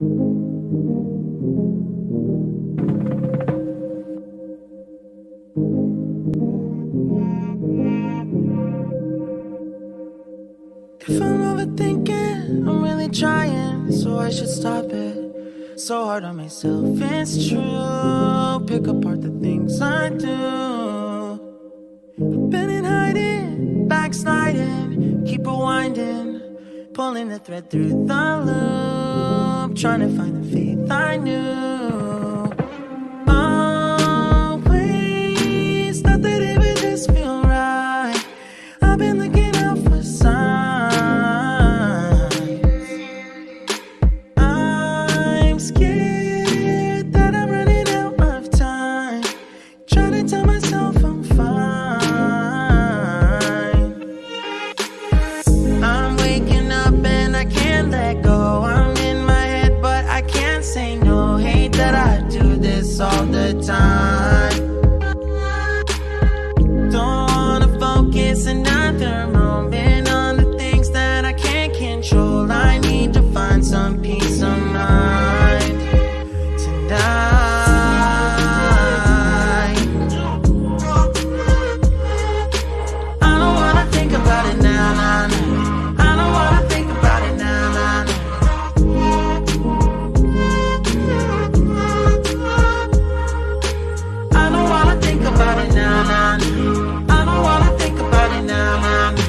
If I'm overthinking, I'm really trying, so I should stop it. So hard on myself, it's true. Pick apart the things I do. I've been in hiding, backsliding, keep rewinding, pulling the thread through the loop, trying to find the faith I knew. Always thought that it would just feel right. I've been looking out for signs. I'm scared that I'm running out of time, trying to tell myself I'm fine. I'm waking up and I can't let go. I'm in my head but I can't say no. Hate that I do this all the time. Don't wanna focus another moment on the things that I can't control. I need to find some peace of mind tonight. I don't wanna think about it now, nah, nah. I don't wanna think about it now, nah, nah. I don't wanna think about it now, nah, nah. I don't wanna think about it now, nah, nah.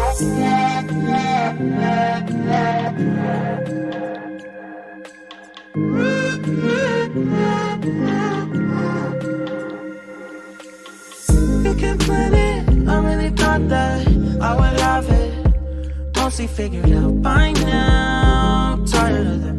You can plan it, I really thought that I would have it mostly figured out by now. Tired of the